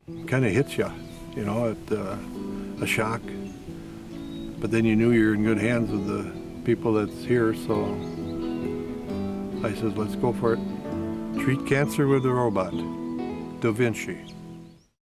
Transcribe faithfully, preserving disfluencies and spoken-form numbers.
Kind of hits you, you know, at uh, a shock. But then you knew you were in good hands with the people that's here, so I said, let's go for it. Treat cancer with a robot. Da Vinci.